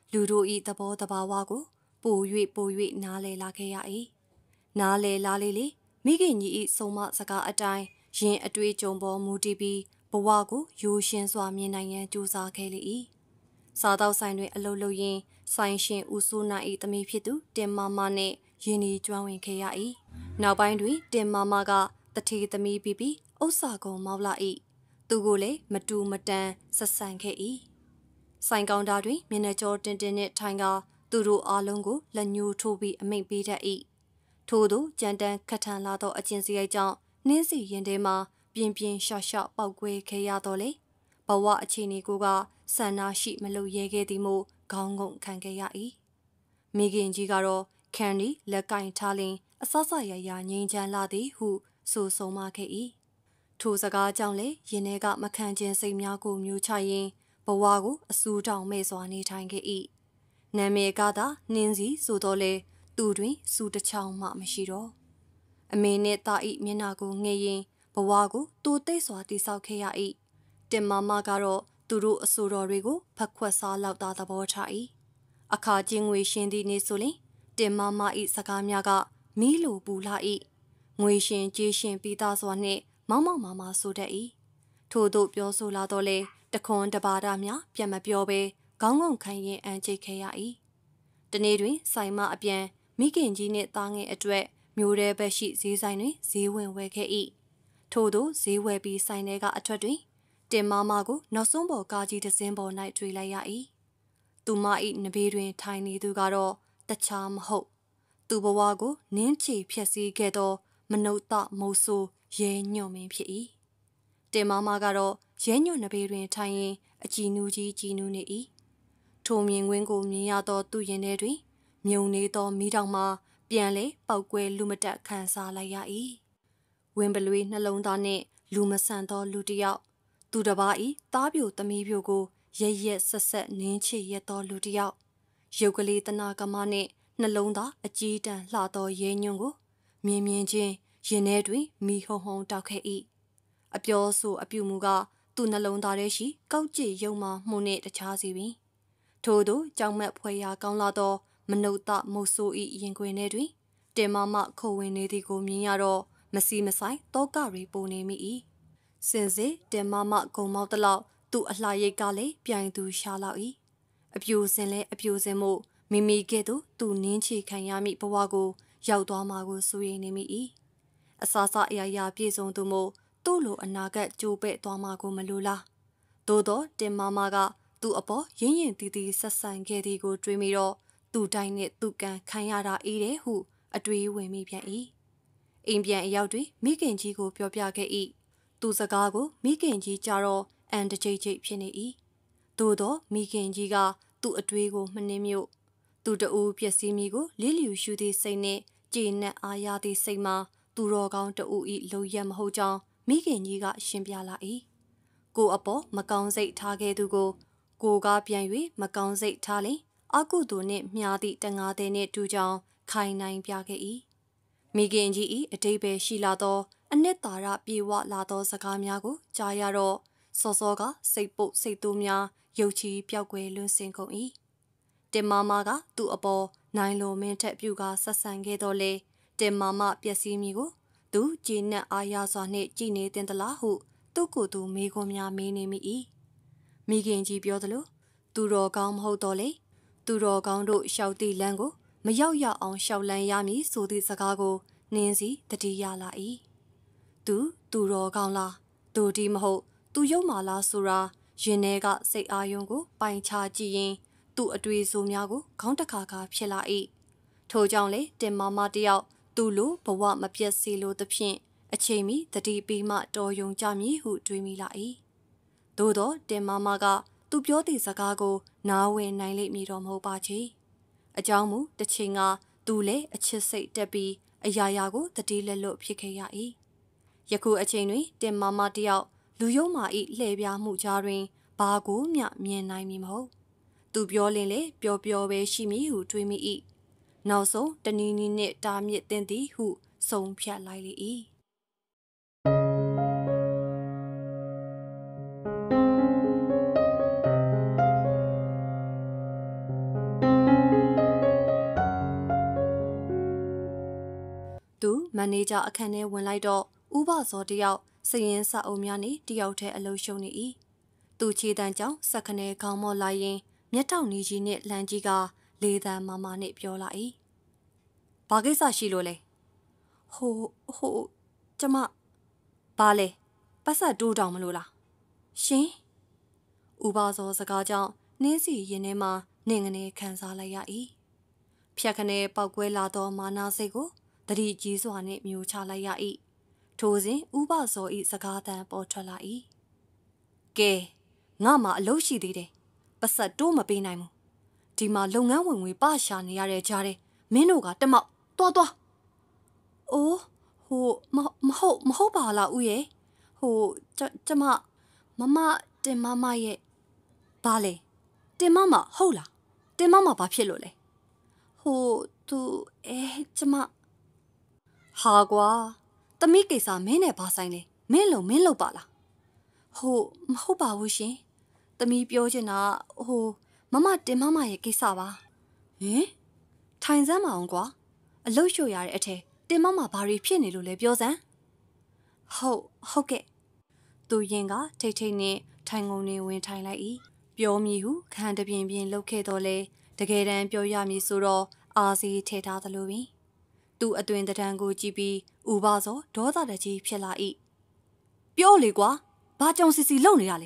လူတို့ဤသဘောတဘာဝကိုပို၍နားလည်လာခဲ့ရ၏နားလည်လာလေမိခင်ကြီးဤဆုံးမစကားအတိုင်းရင်အတွေ့အကြုံပေါ်မူတည်ပြီးဘဝကိုရိုးရှင်းစွာမြင်နိုင်ရန်ကြိုးစားခဲ့လေ၏စားတောက်ဆိုင်တွင်အလုပ်လုပ်ရင်းဆိုင်ရှင်ဦးစိုးနိုင်၏သမီးဖြစ်သူတင်မာမာနှင့်ရင်းနှီးကျွမ်းဝင်ခဲ့ရ၏နောက်ပိုင်းတွင်တင်မာမာကတထေသမီးပြီးပြီးဥစ္စာကုန်မောက်လာ၏သူကိုလည်းမတူမတန်ဆက်ဆံခဲ့၏ဆိုင်ကောင်တာတွင်မျက်နှာကျော်တင်နှင့်ထိုင်ကသူတို့အားလုံးကိုလက်ညှိုးထိုးပြီးအမိန့်ပေးတတ်၏ထို့သောကြမ်းတမ်းခက်ထန်လာသောအကျင့်စရိုက်ကြောင့်နှင်းစီရင်ထဲမှာပြင်းပြင်းရှော့ရှော့ပောက်ကွဲခဲ့ရတော့လေဘဝအခြေအနေကိုကဆန္ဒရှိမလို့ရဲခဲ့သည်မို့ခေါင်းငုံခံခဲ့ရ၏မိခင်ကြီးကတော့ခန်ဒီလက်ကင်ထားလင်အဆဆရရငိမ့်ချမ်းလာသည်ဟုဆိုဆုံးမခဲ့၏ထိုစကားကြောင့်လေရင်ထဲကမခံခြင်းစိတ်များကိုမျိုးချရင်ဘဝကိုအဆူတောင်မဲ့စွာနေထိုင်ခဲ့၏နာမည်ကသာနှင်းစီဆိုတော့လေသူတွင်စူတစ်ချောင်းမှမရှိတော့အမေနဲ့တာဤမျက်နှာကိုငှဲ့ရင်ဘဝကိုတိုးတိတ်စွာတိဆောက်ခဲ့ရ၏တင်မမကတော့သူတို့အဆိုတော်တွေကိုဖက်ခွက်စားလောက်သာသဘောထား၏အခါချင်းငွေရှင်သည့်နေ့ဆိုရင်တင်မမဤစကားများကမီးလိုပူလာ၏ငွေရှင်ကြေးရှင်ပြီးသားစွာနှင့်မောင်မာဆိုတတ်၏ထို့သို့ပြောဆိုလာတော့လေတခွန်တပါဒများပြန်မပြောဘဲခေါင်းငုံခံရင်အန်ကျိတ်ခဲ့ရ၏တနေ့တွင်ဆိုင်မအပြန်မိခင်ကြီးနှင့်သားငယ်အတွက်မျိုးရဲဘက်ရှိဈေးဆိုင်တွင်ဈေးဝင်ဝယ်ခဲ့၏ထို့သောဈေးဝယ်ပြီးဆိုင်ထဲကအထွက်တွင်တင်မမကိုနောက်ဆုံးပေါ်ကားကြီးတစ်စင်းပေါ်၌တွေ့လိုက်ရ၏သူမ၏နဘေးတွင်ထိုင်နေသူကတော့တခြားမဟုတ်သူဘဝကိုနင်းချေဖျက်ဆီးခဲ့သောမနုဿမိုးဆိုးရဲညွန့်မင်းဖြစ်၏တင်မမကတော့ရဲညွန့်နဘေးတွင်ထိုင်ရင်အကြည်နူးကြီးကြည်နူးနေ၏ထိုမြင်ကွင်းကိုမြင်ရသောသူရင်ထဲတွင်မြုံနေသောမိတောင်မှပြန်လေပောက်ကွဲလူမတက်ခံစားလိုက်ရ၏ဝင်းပလွေးနှလုံးသားနှင့်လူမဆန်သောလူတစ်ယောက်သူတစ်ပါးဤသားပြိုသမီးပြိုကိုရက်ဆက်နင်းချရက်သောလူတစ်ယောက်ရုပ်ကလေးတနာကမနှင့်နှလုံးသားအကြီးတန်းလှသောရဲညွန့်ကိုမြင်ချင်းရင်ထဲတွင်မိဟုံတောက်ခဲ့၏အပြောဆိုအပြုမူကသူ့နှလုံးသားထဲရှိကောက်ကြည်ယုံမှမှုနှင့်တခြားစီပင်ထို့သောကြောင်မက်ဖွယ်ရာကောင်းလာသောမနုဿမိုးဆိုး၏ရင်ခွင်ထဲတွင်တင်မမခိုဝင်နေသည်ကိုမြင်ရတော့မစီမဆိုင်တောကရီပုံနေမိ၏စင်စစ်တင်မမဂုံမောက်တလောက်သူ့အလှရိတ်ကလည်းပြိုင်သူရှာလောက်၏အပြိုစင်လဲအပြိုစင်မို့မိကဲ့သို့သူနင်းချခံရမိဘဝကိုရောက်သွားမှာကိုစိုးရိမ်နေမိ၏အစာအရာပြည့်စုံသူမို့သူ့လိုအနာဂတ်ကြိုးပဲ့သွားမှာကိုမလိုလားသို့တော့တင်မမကသူ့အပေါ်ရင်းတီးဆက်ဆံခဲ့သည်ကိုတွေးမိတော့သူ့တိုင်းနဲ့သူ့ကံခံရတာအေးတယ်ဟုအတွေးဝင်မိပြန်၏အိမ်ပြန်အရောက်တွင်မိခင်ကြီးကိုပြောပြခဲ့၏သူစကားကိုမိခင်ကြီးကြတော့အန်တကြိတ်ဖြစ်နေ၏သို့တော့မိခင်ကြီးကသူ့အတွေးကိုမနှင်းမြို့သူတအူးပျက်စီးမိကိုလီလျူရှူသည့်စိတ်နှင့်ကြေနပ်အားရသည့်စိတ်မှာသူတော်ကောင်းတအူးဤလုံရမဟုတ်ကြောင်းမိခင်ကြီးကရှင်းပြလာ၏ကိုအပေါ်မကောင်းစိတ်ထားခဲ့သူကိုကားပြန်၍မကောင်းစိတ်ထားလင်အကုသိုလ်နှင့်မြားသည့်တငါးသည်နှင့်တူကြောင်းခိုင်နိုင်ပြခဲ့၏မိခင်ကြီး၏အတိတ်ပဲရှိလာသောအနှစ်သာရပြေဝလာသောစကားများကိုကြားရတော့စောကစိတ်ပုတ်စိတ်တူးများရုပ်ချီပျောက်ကွယ်လွန်းစင်ကုန်၏တင်မမကသူ့အပေါ်နိုင်လိုမင်းထက်ပြူကာဆက်ဆံခဲ့တော့လေတင်မမပျက်စီးမိကိုသူကြည်နက်အားရစွာနှင့်ကြည်နေတင်သလားဟုသူ့ကိုယ်သူမေးခွန်းများမေးနေမိ၏မိခင်ကြီးပြောသလိုသူတော်ကောင်းမဟုတ်တော့လေသူတော်ကောင်းတို့ရှောက်သည့်လမ်းကိုမရောက်ရအောင်ရှောက်လန်းရမည်ဆိုသည့်စကားကိုနင်းစီတတိယလာ၏သူတော်ကောင်းလားသူဒီမဟုတ်သူရုပ်မာလားဆိုတာရင်ထဲကစိတ်အာယုံကိုပိုင်ချကြည့်ရင်သူ့အတွေ့အကြုံများကိုခေါင်းတခါဖြစ်လာ၏ထို့ကြောင့်လေတင်မမတယောက်သူ့လိုဘဝမပြတ်စေလိုသဖြင့်အချိန်မီတတိပြီးမှတော်ယုံကြမည်ဟုတွေးမိလာ၏သို့တော့တင်မမကသူပြောသည့်စကားကိုနားဝင်နိုင်လိမ့်မည်တော့မဟုတ်ပါချေအကြောင်းမူတစ်ချိန်ကသူလည်းအချစ်စိတ်တက်ပြီးအရာရာကိုတတိလက်လွတ်ဖြစ်ခဲ့ရ၏ယခုအချိန်တွင်တင်မမတယောက်လူယုံမာ၏လှည့်ပြားမှုကြားတွင်ဘာကိုမျှမြင်နိုင်မည်မဟုတ်သူပြောလင်လေပျော်ပဲရှိမည်ဟုတွေးမိ၏နောက်ဆုံးတနီးနီးနှင့်တားမြစ်တင်သည်ဟုဆုံးဖြတ်လိုက်လေ၏နေဂျာအခန်းထဲဝင်လိုက်တော့ဥပဇော်တယောက်စရင်စအုံများနေတယောက်တည်းအလုံးရှုံနေ၏သူခြေတန်းကြောင့်စက်ခနဲခေါင်းမော့လာရင်မျက်တောင်နီကြီးနှင့်လှမ်းကြီးကလေသံမမနှင့်ပြောလာ၏ဘာကိစ္စရှိလို့လဲဟိုကျမဘာလဲပတ်ဆက်တိုးတောင်မလို့လားရှင်ဥပဇော်စကားကြောင့်နှင်းစီရင်ထဲမှာနှင်ငနေခံစားလိုက်ရ၏ဖြတ်ခနဲပောက်ကွဲလာသောမာနာစိတ်ကိုတတိကြီးစွာနှင့်မျိုးချလိုက်ရ၏ထိုစဉ်ဥပဇော်၏စကားသံပေါ်ထွက်လာ၏ကဲငါမှအလုပ်ရှိသေးတယ်ပတ်ဆက်တိုးမပေးနိုင်ဘူးဒီမှာလုပ်ငန်းဝင်ငွေပရှာနေရတဲ့ကြားထဲမင်းတို့ကတမောက်သွားအိုးမဟုတ်ပါလားဦးရဲ့ကျမတင်မရဲ့ဘာလဲတင်မဟုတ်လားတင်မဘာဖြစ်လို့လဲသူကျမဟာကွာသမီးကိစ္စမင်းနဲ့ဘာဆိုင်လဲမင်းလုံပါလားမဟုတ်ပါဘူးရှင်သမီးပြောချင်တာတင်မရဲ့ကိစ္စပါဟင်ထိုင်စမ်းမအောင်ကွာအလုတ်ရှို့ရတဲ့အထက်တင်မဘာတွေဖြစ်နေလို့လဲပြောစမ်းဟုတ်ကဲ့သူရင်ကထိတ်ထိတ်နဲ့ထိုင်ငုံနေဝင်ထိုင်လိုက်၏ပြောမည်ဟုခံတပြင်းပြင်းလှုပ်ခဲ့တော့လေတကယ်တမ်းပြောရမည်ဆိုတော့အာစီထဲထားသလိုပင်သူအသွင်တံကိုကြည့်ပြီးဥပဇော်ဒေါသတကြီးဖြစ်လာ၏ပြောလေကွာဘာကြောင့်စီလုံနေတာလဲ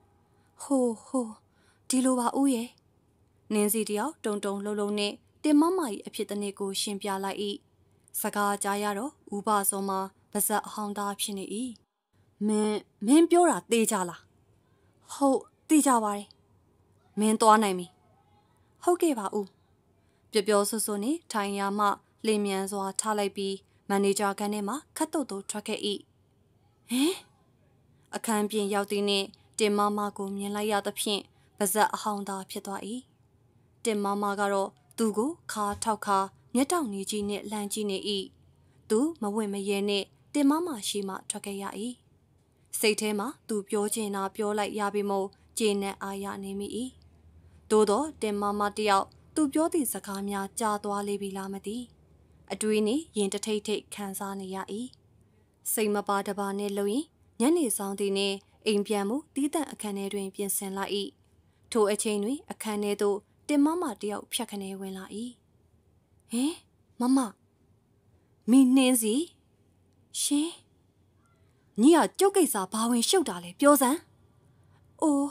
ဒီလိုပါဦးရဲ့နင်းစီတယောက်တုံလှုပ်နဲ့တင်မကြီးအဖြစ်တနေ့ကိုရှင်းပြလိုက်၏စကားကြားရတော့ဥပဇော်မှာပါဇက်အဟောင်းသားဖြစ်နေ၏မင်းပြောတာသေချာလားသေချာပါတယ်မင်းသွားနိုင်ပြီဟုတ်ကဲ့ပါဦးပျော်ဆွဆွနဲ့ထိုင်ရမှလင်းမြန်စွာထားလိုက်ပြီးမန်နေဂျာခန်းထဲမှာခတ်တုတ်ထွက်ခဲ့၏ဟင်အခန်းပြင်ရောက်သည်နှင့်တင်မကိုမြင်လိုက်ရသဖြင့်ပါဇက်အဟောင်းသားဖြစ်သွား၏တင်မကတော့သူ့ကိုခါထောက်ခါမျက်တောင်နေကြီးနှင့်လှမ်းကြည့်နေ၏သူမဝင့်မရဲနှင့်တင်မရှိမှထွက်ခဲ့ရ၏စိတ်ထဲမှာသူပြောချင်တာပြောလိုက်ရပြီမို့ကျေနပ်အားရနေမိ၏သို့တော့တင်မတယောက်သူပြောသည့်စကားများကြားသွားလေပြီလားမသိအတွေးနှင့်ရင်တထိတ်ထိတ်ခံစားနေရ၏စိတ်မပါတပါနဲ့လုံရင်ညနေဆောင်သည်နှင့်အိမ်ပြန်မှုတီးတန့်အခန်းထဲတွင်ပြင်ဆင်လိုက်၏ထိုအချိန်တွင်အခန်းထဲသို့တင်မတယောက်ဖြတ်ခနဲဝင်လာ၏ဟင်မိနှင်းစီရှင်ညီကကျုပ်ကိစ္စဘာဝင်ရှုပ်တာလဲပြောစမ်းအိုး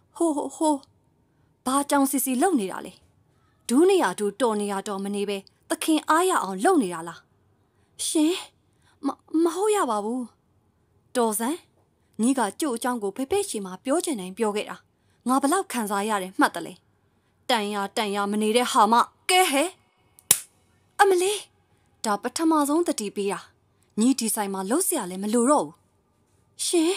ဘာကြောင့်စီလုံနေတာလဲဒူးနေရဒူးတော်နေရတော်မနေပဲသခင်အားရအောင်လုံနေတာလားရှင်မဟုတ်ရပါဘူးတော်စမ်းညီကကျုပ်အကြောင်းကိုဖေဖေရှင်မှာပြောချင်တိုင်းပြောခဲ့တာငါဘလောက်ခံစားရတယ်မှတ်တယ်လေတန်ရမနေတဲ့ဟာမကဲဟဲအမလေးဒါပထမဆုံးတတိပေးတာညီဒီဆိုင်မှာလှုပ်เสียလဲမလိုတော့ဘူးရှင်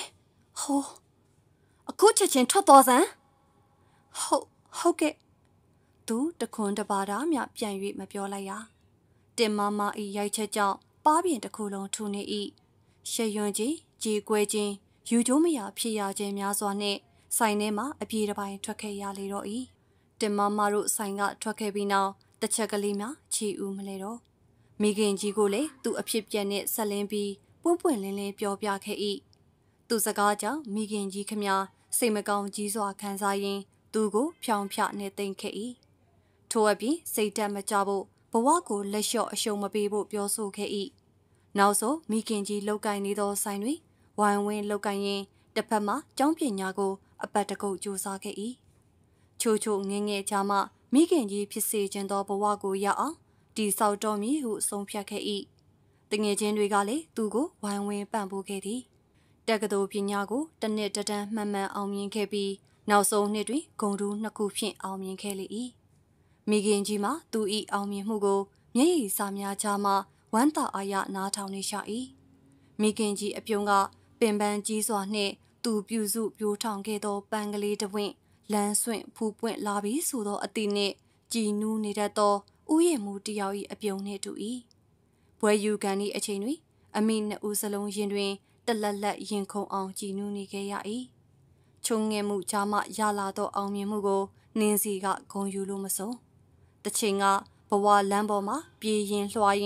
အခုချက်ချင်းထွက်သွားစမ်းဟုတ်ကဲ့သူတခွန်းတပါတာမြပြန်၍မပြောလိုက်ရတင်မဤရိုက်ချက်ကြောင့်ပါးပြင်တစ်ခုလုံးထူနေ၏ရှရွံကြီးကြေကွဲခြင်းယူကျိုးမရဖြစ်ရခြင်းများစွာနှင့်ဆိုင်ထဲမှအပြေတစ်ပိုင်းထွက်ခဲ့ရလေတော့၏တင်မတို့ဆိုင်ကထွက်ခဲ့ပြီးနောက်တစ်ချက်ကလေးများချီဦးမလဲတော့မိခင်ကြီးကိုလည်းသူ့အဖြစ်ပြက်နဲ့ဆက်လင်းပြီးပွင့်လင်းပြောပြခဲ့၏သူစကားကြောင့်မိခင်ကြီးခမစိတ်မကောင်းကြီးစွာခံစားရင်းသူကိုဖြောင်ဖြနေသိမ့်ခဲ့၏ထို့အပြင်စိတ်တက်မကြဖို့ဘဝကိုလက်လျှော့အရှုံးမပေးဖို့ပြောဆိုခဲ့၏နောက်ဆုံးမိခင်ကြီးလောက်ကင်နေသောဆိုင်တွင်ဝိုင်းဝန်းလောက်ကင်ရင်တစ်ဖက်မှကျောင်းပညာကိုအပတ်တကုတ်ကြိုးစားခဲ့၏ချိုငငယ်ချာမှမိခင်ကြီးဖြစ်စေခြင်းသောဘဝကိုရအောင်တီဆောက်တော်မူဟုဆုံးဖြတ်ခဲ့၏တငယ်ချင်းတွေကလည်းသူကိုဝိုင်းဝန်းပံ့ပိုးခဲ့သည်တက္ကသိုလ်ပညာကိုတစ်နှစ်တန်းမှန်အောင်မြင်ခဲ့ပြီးနောက်ဆုံးနှစ်တွင်ဂုဏ်ထူး2ခုဖြင့်အောင်မြင်ခဲ့လေ၏မိခင်ကြီးမှသူ၏အောင်မြင်မှုကိုမျက်ရည်စာများကြားမှဝမ်းသာအားရနားထောင်နေရှာ၏မိခင်ကြီးအပြုံးကပင်ပန်းကြီးစွာနှင့်သူပြုစုပြိုးထောင်ခဲ့သောပန်းကလေးတစ်ပွင့်လမ်းဆွင့်ဖူးပွင့်လာပြီးဆိုသောအသည့်နှင့်ကြည်နူးနေတတ်သောဥယျာဉ်မူတယောက်၏အပြုံးနှင့်တူ၏ဘွယ်ယူကန်၏အချိန်တွင်အမိနှစ်ဦးစလုံးရင်တွင်တလက်ရင်ခုန်အောင်ကြည်နူးနေခဲ့ရ၏ချုံငယ်မှုကြားမှရလာသောအောင်မြင်မှုကိုနင်းစီကဂုဏ်ယူလို့မဆုံးတချိန်ကဘဝလမ်းပေါ်မှာပြေးရင်လွှားရင်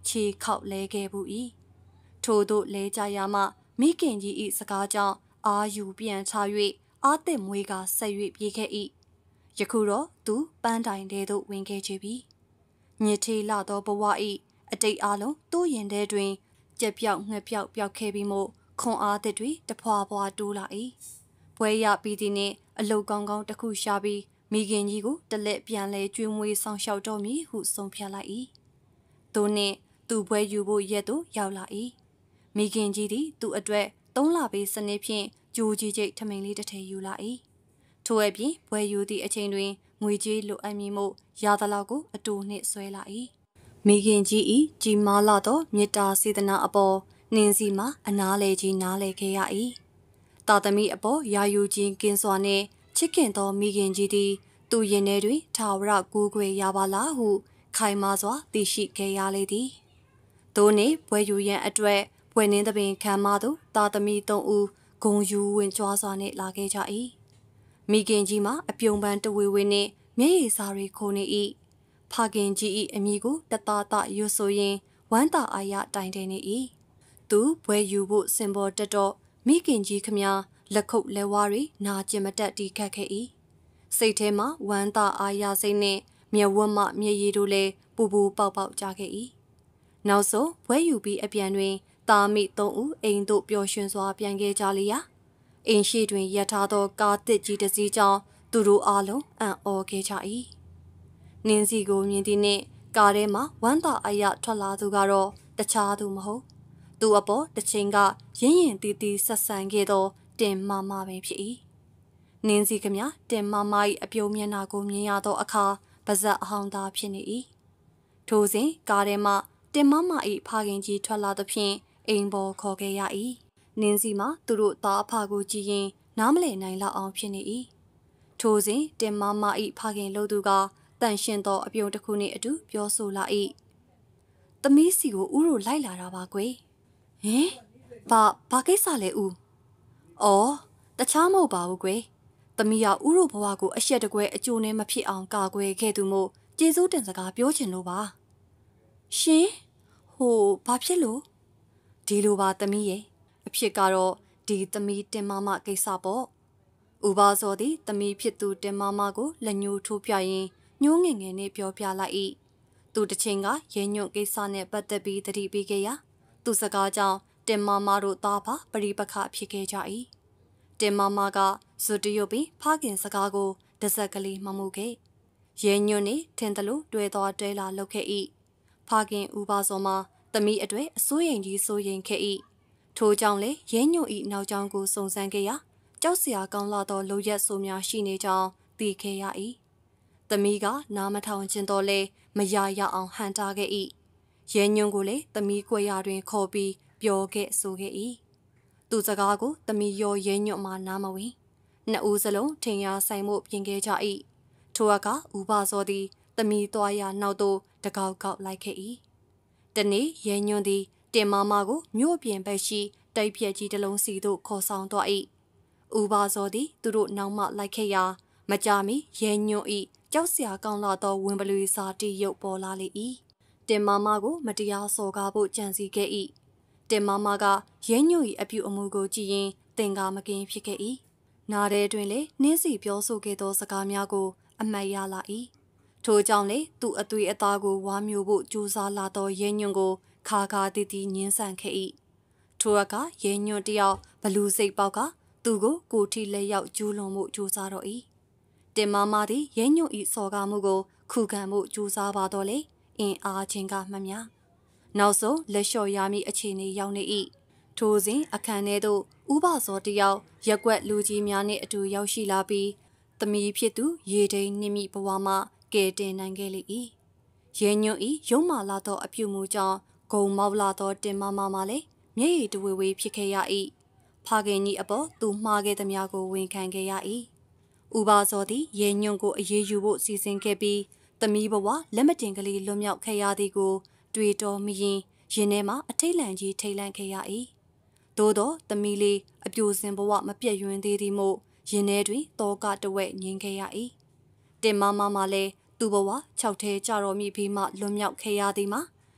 ခြေခောက်လဲခဲ့ဘူး၏ထို့သို့လဲကြရမှမိခင်ကြီး၏စကားကြောင့်အာယူပြန်ချ၍အာသစ်မွေးကဆက်၍ပြေးခဲ့၏ယခုတော့သူပန်းတိုင်ထဲသို့ဝင်ခဲ့ချပြီညစ်ထေးလာသောဘဝ၏အတိတ်အလုံးသူ့ရင်ထဲတွင်ကြက်ပြောက်ငှက်ပြောက်ပျောက်ခဲ့ပြီးမို့ခွန်အားသစ်တွေတဖွာဖွာတိုးလာ၏ဘွဲရပြီးသည်နှင့်အလုတ်ကောင်းကောင်းတစ်ခုရှာပြီးမိခင်ကြီးကိုတလက်ပြန်လဲကျွေးမွေးဆောင်ရှောက်တော်မည်ဟုဆုံးဖြတ်လိုက်၏သူနှင့်သူဘွဲယူဖို့ရက်သို့ရောက်လာ၏မိခင်ကြီးသည်သူ့အတွက်3 လပေးစနစ်ဖြင့်ကြိုးကြီးကျိတ်ထမိန်လေးတစ်ထည်ယူလာ၏ထို့အပြင်ဘွဲယူသည့်အချိန်တွင်ငွေကြေးလိုအပ်မည်မို့ရသလောက်ကိုအတူနှင့်ဆွဲလာ၏မိခင်ကြီး၏ကြီးမားလာသောမေတ္တာစေတနာအပေါ်နင်းစီမှာအနားလေကြီးနားလေခဲ့ရ၏တာသမီအပေါ်ယာယူခြင်းကင်းစွာနှင့်ချစ်ခင်သောမိခင်ကြီးသည်သူ့ရင်ထဲတွင်ထာဝရကိုးကွယ်ရပါလားဟုခိုင်မာစွာသိရှိခဲ့ရလေသည်သို့နှင့်ဘွဲယူရန်အတွက်ဘွဲနှင်းသပင်ခံမသို့တာသမီ3 ဦးဂုံယူဝင်ကြွားစွာနှင့်လာခဲ့ကြ၏မိခင်ကြီးမှာအပြုံပန်းတဝေဝေနှင့်မျက်ရည်စာတွေခိုနေ၏ဖခင်ကြီး၏အမိကိုတသားတရွတ်ဆိုရင်ဝမ်းသာအားရတိုင်တယ်နေ၏သူဘွဲယူဖို့စင်ပေါ်တက်တော့မိခင်ကြီးခမလက်ခုပ်လက်ဝါးတွေနာကျင်မတက်တီးခတ်ခဲ့၏စိတ်ထဲမှာဝမ်းသာအားရစိတ်နှင့်မျက်ဝန်းမှမျက်ရည်တို့လည်းပူပူပေါက်ပေါက်ကြခဲ့၏နောက်ဆုံးဘွဲယူပြီးအပြန်တွင်သားမိ3 ဦးအိမ်သို့ပျော်ရွှင်စွာပြန်ခဲ့ကြလျာအိမ်ရှိတွင်ရပ်ထားသောကားတစ်ကြီးတစ်စီးကြောင့်သူတို့အားလုံးအံ့ဩခဲ့ကြ၏နင်းစီကိုမြင်သည်နှင့်ကားထဲမှဝမ်းသာအယထွက်လာသူကတော့တခြားသူမဟုတ်သူအပေါ်တစ်ချိန်ကရင်းရင်တီးတီးဆက်ဆံခဲ့သောတင်မမပင်ဖြစ်၏နင်းစီကမြတင်မမ၏အပြုံးမျက်နှာကိုမြင်ရသောအခါပါဇက်အဟောင်းသားဖြစ်နေ၏ထိုစဉ်ကားထဲမှတင်မမ၏ဖခင်ကြီးထွက်လာသဖြင့်အိမ်ပေါ်ခေါ်ခဲ့ရ၏နင်းစီမှာသူတို့သားအဖကိုကြည့်ရင်နားမလည်နိုင်လောက်အောင်ဖြစ်နေ၏ထိုစဉ်တင်မမ၏ဖခင်လို့သူကတန်ရှင်သောအပြုံးတစ်ခုနှင့်အတူပြောဆိုလာ၏သမီးစီကိုဦးတို့လိုက်လာတာပါကွယ်ဟင်ဘာကိစ္စလဲဦးအော်တခြားမဟုတ်ပါဘူးကွယ်သမီးကဦးတို့ဘဝကိုအရှက်တကွဲအကျိုးနဲ့မဖြစ်အောင်ကာကွယ်ခဲ့သူမို့ကျေးဇူးတင်စကားပြောချင်လို့ပါရှင်ဘာဖြစ်လို့ဒီလိုပါသမီးရဲ့အဖြစ်ကတော့ဒီသမီးတင်မမကိစ္စပေါ့ဥပါစောသည်သမီးဖြစ်သူတင်မမကိုလက်ညှိုးထိုးပြရင်ညှိုးငယ်ငယ်နဲ့ပြောပြလိုက်၏သူတစ်ချိန်ကရဲညွန့်ကိစ္စနဲ့ပတ်သက်ပြီးသတိပေးခဲ့ရာသူစကားကြောင့်တင်မမတို့သားပါပရိပခဖြစ်ခဲ့ကြ၏တင်မမကဇွတ်တရွတ်ပြီးဖခင်စကားကိုတစက်ကလေးမမှုခဲ့ရဲညွန့်နေထင်သလိုတွေ့တော်တဲလာလောက်ခဲ့၏ဖခင်ဥပါစောမှာသမီးအတွေ့အစိုးရိမ်ကြီးစိုးရိမ်ခဲ့၏ထို့ကြောင့်လေရဲညွန့်၏နောက်ကြောင်းကိုစုံစမ်းခဲ့ရာကြောက်စရာကောင်းလာသောလုံရက်ဆိုးများရှိနေကြောင်းသိခဲ့ရ၏သမီးကနားမထောင်ခြင်းတော့လဲမရရအောင်ဟန်တာခဲ့၏ရဲညွန့်ကိုလေသမီးကွယ်ရာတွင်ခေါ်ပြီးပြောခဲ့ဆိုခဲ့၏သူစကားကိုသမီးရောရဲညွန့်မှနားမဝင်နှစ်ဦးစလုံးထင်ရဆိုင်မှုပြင်ခဲ့ကြ၏ထိုအခါဥပါစောသည်သမီးသွားရနောက်သို့တကောက်ကောက်လိုက်ခဲ့၏တနေ့ရဲညွန့်သည်တင်မမကိုမြို့ပြင်ဘက်ရှိတိုက်ပြက်ကြီးတစ်လုံးစီသို့ခေါ်ဆောင်သွား၏ဥပါစောသည်သူတို့နောက်မှလိုက်ခဲ့ရာမကြာမီရဲညွန့်၏ကြောက်စရာကောင်းလာသောဝင်ပလွေစာတီရုပ်ပေါ်လာလေ၏တင်မမကိုမတရားစော်ကားဖို့ကြံစည်ခဲ့၏တင်မမကရဲညွန့်၏အပြုအမူကိုကြည့်ရင်သင်္ကာမကင်းဖြစ်ခဲ့၏နားထဲတွင်လေနှင်းစီပြောဆိုခဲ့သောစကားများကိုအမှတ်ရလာ၏ထို့ကြောင့်လေသူ့အသွေးအသားကိုဝါမျိုးဖို့ကြိုးစားလာသောရဲညွန့်ကိုခါခါတီတီညှင်းဆန်ခဲ့၏ထိုအခါရဲညွန့်တယောက်ဘလူးစိတ်ပေါက်ကသူ့ကိုကိုထီလက်ရောက်ကျူးလွန်မှုကြိုးစားတော့၏တင်မမသည်ရဲညွန့်၏စော်ကားမှုကိုခုခံမှုကြိုးစားပါတော့လေအင်အားချင်းကမှမြနောက်ဆုံးလက်လျှော့ရမည့်အခြေအနေရောက်နေ၏ထိုစဉ်အခန်းထဲသို့ဥပစောတယောက်ရက်ွက်လူကြီးများနှင့်အတူရောက်ရှိလာပြီးသမီးဖြစ်သူရေဒိန်နှင့်မိဘဝမှကဲတင်နိုင်ခဲ့လေ၏ရဲညွန့်၏ရုံးမာလာသောအပြုမူကြောင့်ဂုံမောက်လာသောတင်မမမှလည်းမျက်ရည်တဝေဝေဖြစ်ခဲ့ရ၏ဖခင်ကြီးအပေါ်သူမှားခဲ့သမျှကိုဝန်ခံခဲ့ရ၏ဥပါစောသည်ရဲညွန့်ကိုအေးအေးယူဖို့စီစဉ်ခဲ့ပြီးသမီးဘဝလက်မတင်ကလေးလွတ်မြောက်ခဲ့ရသည်ကိုတွေးတော်မိရင်ရင်ထဲမှာအထိတ်လန့်ကြီးထိတ်လန့်ခဲ့ရ၏သို့သောသမီးလေးအပြိုစင်ဘဝမပြတ်ယွင်းသေးသည်မို့ရင်ထဲတွင်တောကတဝက်ငြင်းခဲ့ရ၏တင်မမလည်းသူ့ဘဝ၆ထဲကြတော်မူပြီးမှလွတ်မြောက်ခဲ့ရသည်မှာ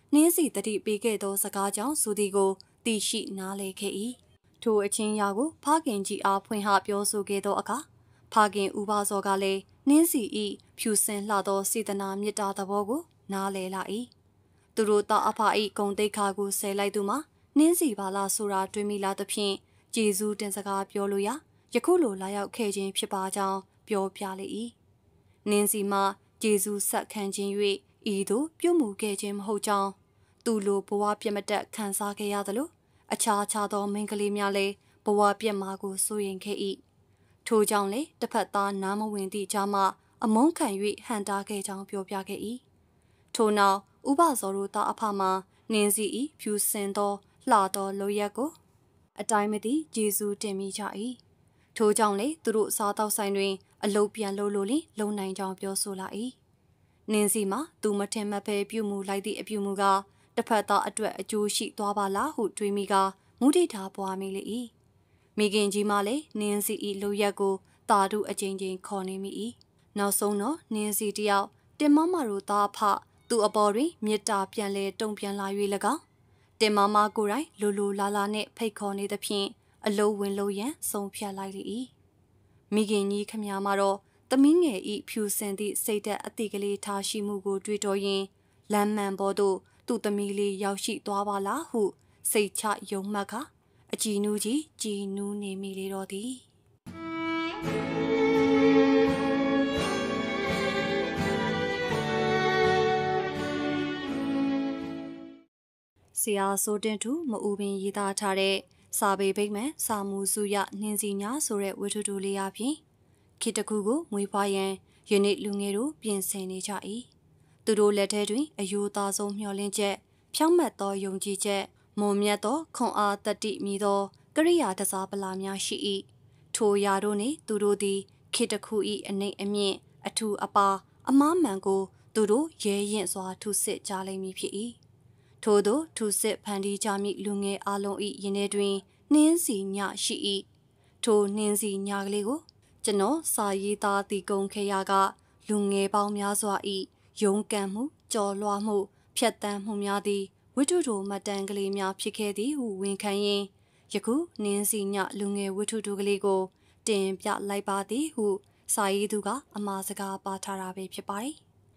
နှင်းစီတတိပေးခဲ့သောစကားကြောင့်ဆိုသည်ကိုသိရှိနားလည်ခဲ့၏ထိုအချင်းရာကိုဖခင်ကြီးအားဖွင့်ဟပြောဆိုခဲ့သောအခါဖခင်ဥပါစောကလည်းနှင်းစီ၏ဖြူစင်လှသောစေတနာမေတ္တာသဘောကိုနားလည်လာ၏သူတို့သားအဖ၏ဂုံတိတ်ခါကိုဆယ်လိုက်သူမှာနှင်းစီပါလားဆိုတာတွေးမိလာသဖြင့်ဂျေဇုတင်စကားပြောလို့ရယခုလိုလာရောက်ခဲ့ခြင်းဖြစ်ပါကြောင်းပြောပြလေ၏နှင်းစီမှဂျေဇုဆက်ခံခြင်း၍ဤသို့ပြုမှုခဲ့ခြင်းမဟုတ်ကြောင်းသူလိုဘဝပြတ်မတက်ခံစားခဲ့ရသလိုအခြားသောမိန်းကလေးများလည်းဘဝပြတ်မှာကိုစိုးရင်ခဲ့၏ထိုကြောင့်လေတစ်ဖက်သားနားမဝင်သည့်ကြားမှအမုန်းခံ၍ဟန်တာခဲ့ကြောင်းပြောပြခဲ့၏ထို့နောက်ဥပဇော်တို့သားအဖမှနှင်းစီ၏ဖြူစင်သောလှသောလိုရက်ကိုအတိုင်းမသိဂျေဇုတင်မိကြ၏ထိုကြောင့်လေသူတို့စားတောက်ဆိုင်တွင်အလုတ်ပြန်လို့လင်လုံနိုင်ကြောင်းပြောဆိုလာ၏နှင်းစီမှာသူမထင်မှတ်ဘဲပြုမှုလိုက်သည့်အပြုမှုကတစ်ဖက်သားအတွက်အကျိုးရှိသွားပါလားဟုတွေးမိကမုဒိတာပွားမိလေ၏မိခင်ကြီးမလည်းနှင်းစီ၏လိုရက်ကိုတာတုအချင်းချင်းခေါ်နေမိ၏နောက်ဆုံးတော့နှင်းစီတယောက်တင်မမတို့သားဖသူ့အပေါ်တွင်မေတ္တာပြန်လဲတုံပြန်လာ၍၎င်းတင်မမကိုယ်တိုင်လိုလာလာနှင့်ဖိတ်ခေါ်နေသဖြင့်အလုံးဝင်လို့ရန်ဆုံးဖြတ်လိုက်လေ၏မိခင်ကြီးခမများမှာတော့သမီးငယ်ဤဖြူစင်သည့်စိတ်သက်အတိကလေးထားရှိမှုကိုတွေးတော်ရင်လမ်းမှန်ပေါ်သို့သူ့သမီးလေးရောက်ရှိသွားပါလားဟုစိတ်ချယုံမှတ်ကအကြည်နူးကြီးကြည်နူးနေမိလေတော့သည်ဆရာစိုးတင်သူမအူပင်ရေးသားထားတဲ့စာပေဗိမ္မာန်စာမှုစုရနှင်းစီညာဆိုတဲ့ဝတ္ထုတိုလေးအပြင်ခေတ္တခုကိုမွေးဖွားရန်ယနေ့လူငယ်တို့ပြင်ဆင်နေကြ၏သူတို့လက်ထဲတွင်အယူသားဆုံးမျှော်လင့်ချက်ဖြောင့်မတ်သောယုံကြည်ချက်မွန်မြတ်သောခွန်အားတတိမြည်သောကရိယာတစားပလာများရှိ၏ထိုရာတို့နှင့်သူတို့သည်ခေတ္တခု၏အနှိမ့်အမြင့်အထူအပါအမားမှန်ကိုသူတို့ရဲရင်စွာထုစစ်ကြလိမ့်မည်ဖြစ်၏ထို့သောထုစစ်ဖန်တီးကြမည့်လူငယ်အလုံး၏ယင်းထဲတွင်နှင်းစီညရှိ၏ထိုနှင်းစီညကလေးကိုကျွန်တော်စာရေးသားတည်ကုံခဲ့ရကလူငယ်ပေါင်းများစွာ၏ရုန်းကန်မှုကြော်လွှားမှုဖြတ်တန်းမှုများသည်ဝိတုတို့မတန်ကလေးများဖြစ်ခဲ့သည်ဟုဝန်ခံရင်ယခုနှင်းစီညလူငယ်ဝိတုတို့ကလေးကိုတင်ပြလိုက်ပါသည်ဟုစာရေးသူကအမှားစကားပါထားတာပဲဖြစ်ပါတယ်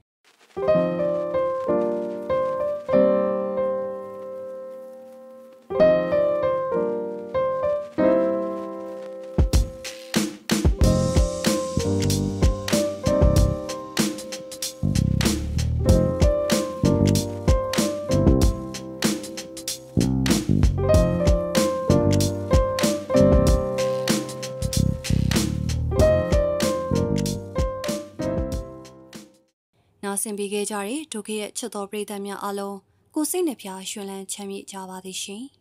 နာဆင်ပေးခဲ့ကြတဲ့ဒုက္ခရဲ့ချစ်တော်ပရိသတ်များအားလုံးကိုစိတ်နှပြရွှင်လန်းချမ်းမြေ့ကြပါသည်ရှင်